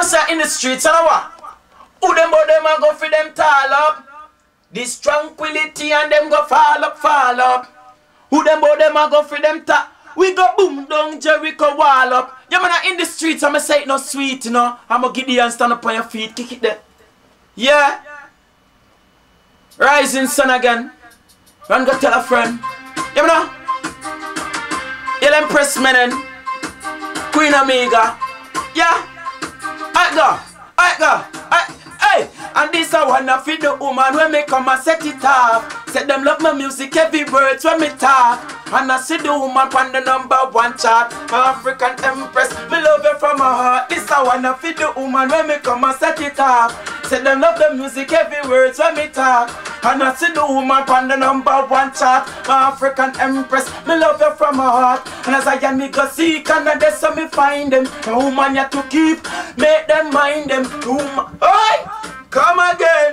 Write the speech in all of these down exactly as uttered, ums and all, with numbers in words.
say in the streets, you know what? Who them but them a go for them tall up? This tranquility and them go fall up, fall up. Who them but them a go for them tall? We go boom down Jericho wall up. You man in the streets, I'ma say it no sweet, you know. I'ma get you and stand up on your feet, kick it there. Yeah. Rising sun again. Run go tell a friend. You know? You'll impress men and Queen Omega. Yeah. I go. I go. I Hey, and this I wanna feed the woman when me come and set it off. Say them love my music, every words when me talk. And I see the woman on the number one chart. My African Empress, me love her from my heart. This I wanna feed the woman when me come and set it off. Say them love the music, every words when me talk. And I see the woman on the number one chart. My African Empress, me love her from my heart. And as I can me go seek and that's so me find them. The woman you to keep, make them mind them. The woman, oi! Come again.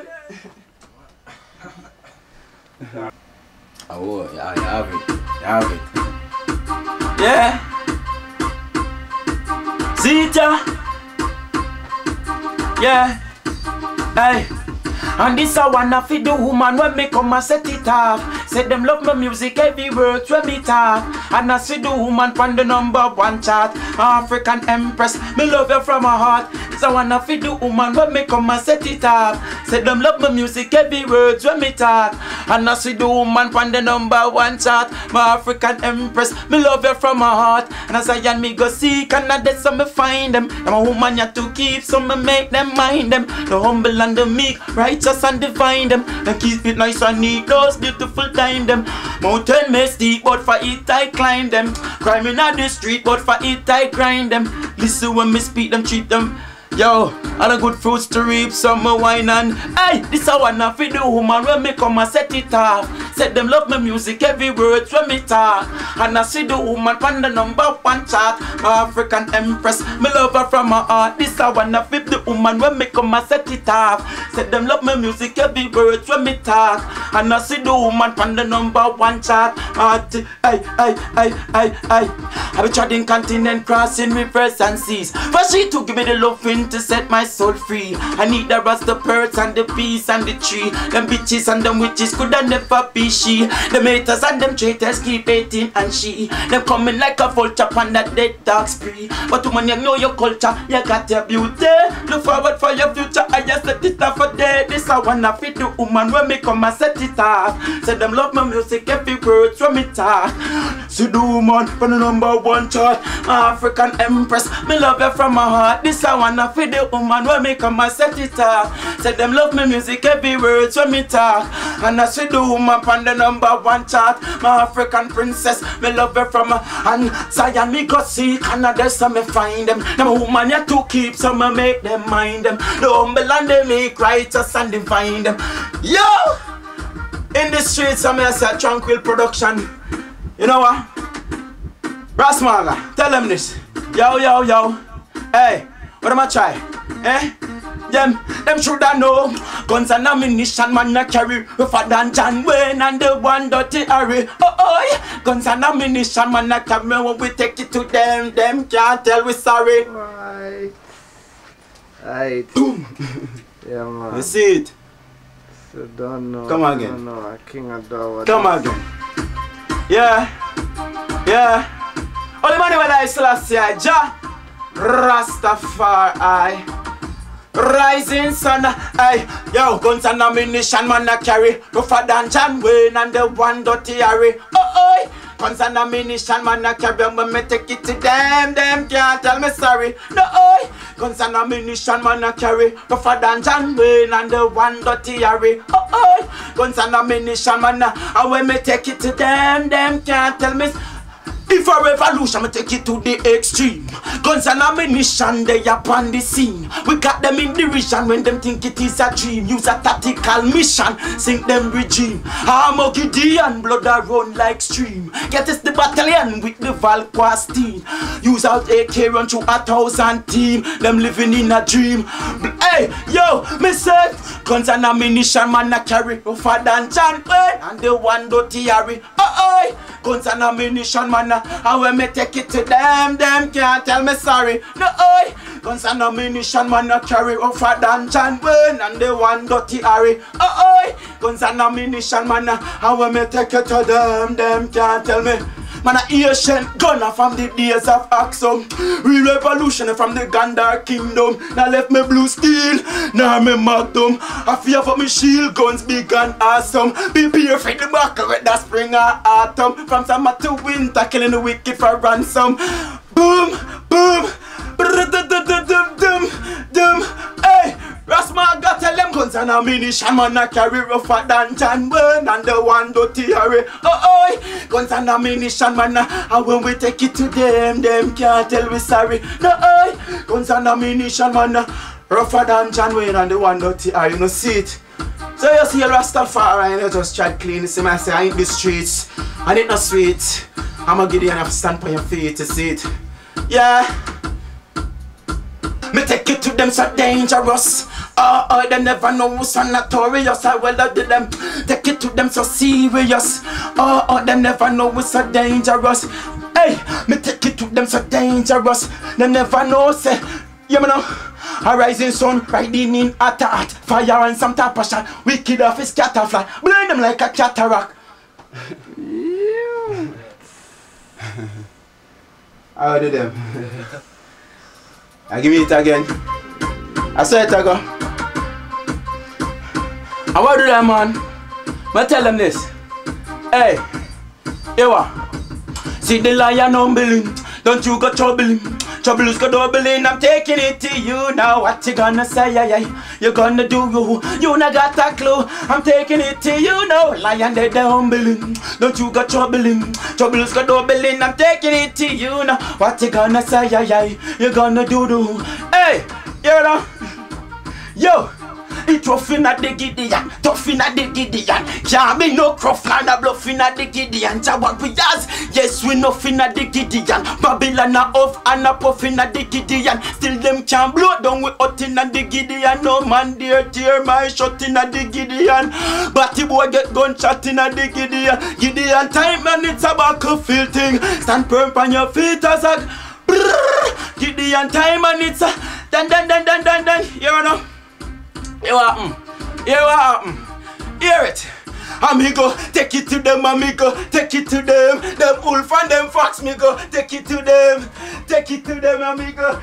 Oh, yeah, you have it. You have it. Yeah. Zita. Yeah. Hey. And this I wanna feed the woman when me come and set it off. Say them love my music, every word when me talk. And I see the woman on the number one chart. African Empress, me love her from my heart. So I wanna feed the woman when me come and set it off. Say them love my music, every word when me talk. And I see the woman on the number one chart. My African Empress, me love her from my heart. And as I and me go seek and I that's so me find them. I'm a woman you to keep, so me make them mind them. The humble and the meek, righteous and divine them. Then keep it nice and neat, those beautiful time them. Mountain may steep, but for it I climb them. Crime in the street, but for it I grind them. Listen when me speak them, treat them. Yo, all the good fruits to reap, some wine and hey, this I wanna feed the woman when me come and set it off. Said them love my music, every word when me talk. And I see the woman on the number one chart. My African Empress, me love her from my heart. This I wanna feed the woman when me come and set it off. Said them love my music, every word when me talk. And I see the woman on the number one chart. Hey, hey, hey, hey, hey. I be treading continent, crossing rivers and seas. For she to give me the loving to set my soul free. I need the rest, the birds and the bees and the tree. Them bitches and them witches could never be she. Them haters and them traitors keep hating and she. Them coming like a vulture on that dead dog spree. But woman, you know your culture, you got your beauty. Look forward for your future, I just set it off for day. This I wanna feed the woman when me come and set it off. Say them love my music, every word from me talk. See the woman from the number one chart. African Empress, me love her from my heart. This I wanna feed the woman when me come and set it off. Say them love my music, every word when me talk. And I see the woman on the number one chart. My African princess, me love her from her. And Zion me go seek and there's some me find them. Them woman you to keep, so me make them mind them. The humble and they make righteous and divine them. Yo! In the streets I may say Tranquil production. You know what? Ras Maga, tell them this. Yo, yo, yo. Hey, what am I try? Eh? Them, them should have know. Guns and ammunition man a carry. Rougher than John Wayne and the one dirty Harry. Oh, oh, yeah. Guns and ammunition man a carry. When we take it to them, them can't tell we sorry. Right. Right. Yeah, man. You see it? So don't know. Come again. Don't know. A king of dog. Come again. Yeah. Yeah. Only money when I still see a Jah Rastafari. Rising sun, hey, yo, guns and ammunition man a carry. Rougher than John Wayne and the one dirty Harry. Oh, oh, guns and ammunition man a carry. When me take it to them, them can't tell me sorry. No, oh, guns and ammunition man a carry. Rougher than John Wayne and the one dirty Harry. Oh, oh, guns and ammunition man a. And when me take it to them, them can't tell me. If a revolution, I take it to the extreme. Guns and ammunition, they up on the scene. We got them in derision when them think it is a dream. Use a tactical mission, sink them regime. Armageddon, blood a run like stream. Get us the battalion with the Valquas team. Use out A K run through a thousand team. Them living in a dream. Hey, Hey, yo, me say, guns and ammunition man a carry rougher than John Wayne and the one dirty Harry. Oh, oh, guns and ammunition man a, and when me take it to them, them can't tell me sorry. No, oh, guns and ammunition man a carry rougher than John Wayne and the one dirty Harry. Oh, oh, guns and ammunition man a, and when me take it to them, them can't tell me. Man a ancient gunner from the days of Axum. Real revolution from the Gandhar kingdom. Now left me blue steel, now me magnum. I fear for me shield guns big and awesome. Be beer for the buckle with that spring or autumn. From summer to winter, killing the wicked for ransom. Boom, boom, dum, hey. Ras Maga tell them guns and ammunition man a carry rougher than John Wayne and the one dirty Harry. Oh, oh, guns and ammunition man a, and when we take it to them, them can't tell we sorry. No, oh, guns and ammunition man a, rougher than John Wayne and the one dirty Harry. You know, see it. So you see a Rastafari and you just try to clean. See me, I say I ain't the streets and it not sweet. I'ma give you enough stand for your feet to see it. Yeah. Me take it to them so dangerous. Oh, oh, they never know who's so notorious. I well I did them. Take it to them so serious. Oh, oh, they never know who's so dangerous. Hey, me take it to them so dangerous. They never know, say, you know, a rising sun riding in at heart. Fire and some type of shot. Wicked off his scatterfly. Blind them like a cataract. Yeah. How do them? I give me it again. I saw it ago. I want to do that, man. But tell them this. Hey, Ewa. See the lion humbling. Don't you go troubling. Troubles go doubling. I'm taking it to you now. What you gonna say? Yeah, yeah. You gonna do you? You not got a clue. I'm taking it to you now. Lion dead humbling. Don't you go troubling. Troubles go doubling. I'm taking it to you now. What you gonna say? Yeah, yeah. You gonna do do? Hey, you know. Yo. It rough inna the Gideon, tough inna the Gideon. Can't be no Crawford a bluff inna the Gideon. Jawad we has, yes we nuff inna the Gideon. Babylon a off and a puff inna the Gideon. Still them can't blow down we hot inna the Gideon. No man dare tear my shot inna the Gideon. Batty boy get gunshot inna the Gideon. Gideon time and it's a battlefield thing. Stand firm on your feet as a brrrr. Gideon time and it's a dan dan dan dan dan dan. You know. Hear what happen? Hear what happen? Hear it. Amigo, take it to them, amigo, take it to them. Them wolf and them fox, amigo, take it to them. Take it to them, amigo.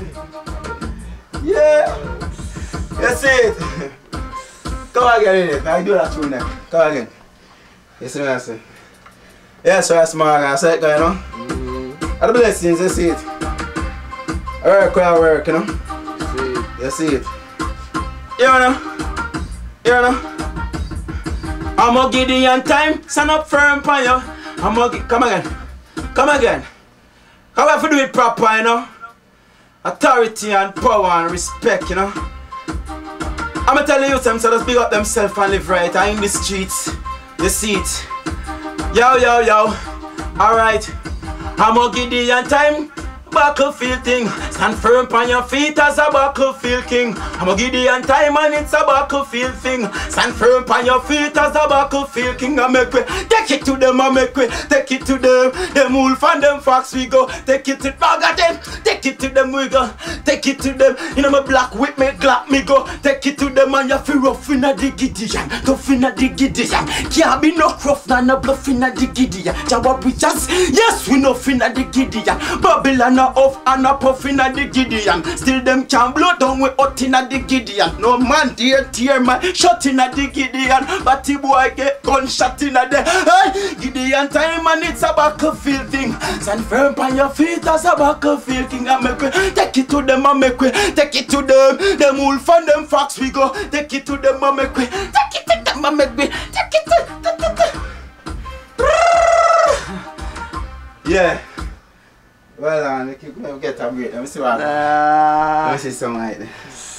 Yeah. You see it? Come again in it. I do that tune now. Come again. You see what I say? Yeah, so that's my I say it going on. Mm. Are the blessings, you see it? Work where work, you know? See it. You see it? You know, you know. I'm a Gideon time, stand up firm for you. I'm a come again, come again. How have to do it proper, you know? Authority and power and respect, you know. I'm telling you some so just big up themselves and live right. I in the streets, you see it. Yo, yo, yo. Alright. I'm a Gideon time. Battlefield thing, stand firm on your feet as a battlefield king. I'm a Gideon time and it's a battlefield thing. Stand firm on your feet as a battlefield king. I make way, take it to them, I make way, take it to them. Them wolf and them fox we go, take it to Maga them, take it to them we go, take it to them. You know my black whip me glap me go, take it to them and you feel rough in a the Gideon, tough in a the Gideon. Can't be no rough and no bluff in a the Gideon. Jawad we just, yes we no in a the Gideon. Babylon off and a puff in a the Gideon. Still them can blow down we hot in a the Gideon. No man dare tear my shot in a the Gideon. But the boy get gunshot in a the hey, Gideon time and it's a battlefield thing. Stand firm on your feet as a battlefield king. I make way, take it to them, I make way, take it to them. Them wolf and them fox we go, take it to them, I make way, take it to them, I make way, take it to yeah. Well, uh, let me get a break. Let me see what. Nah. Let me see something like that.